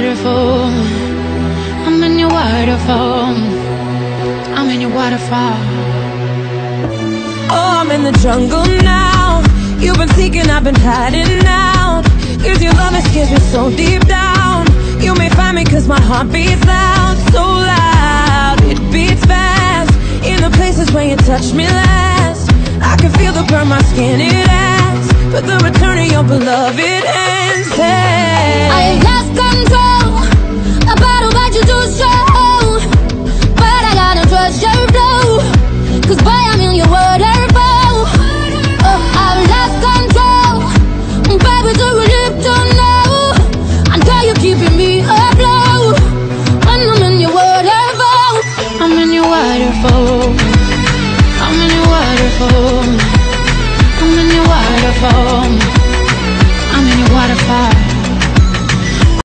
waterfall. I'm in your waterfall. I'm in your waterfall. Oh, I'm in the jungle now. You've been seeking, I've been hiding out. 'Cause your love scares me so deep down. You may find me 'cause my heart beats loud. So loud, it beats fast. In the places where you touch me last, I can feel the burn my skin, it asks. But the return of your beloved ends. Hey, I lost control about what you do show, but I gotta trust your flow. 'Cause boy, I'm in your waterfall. Oh, I've lost control, baby, do you live to know? I know you're keeping me afloat when I'm in your waterfall. I'm in your waterfall. I'm in your waterfall. I'm in your waterfall.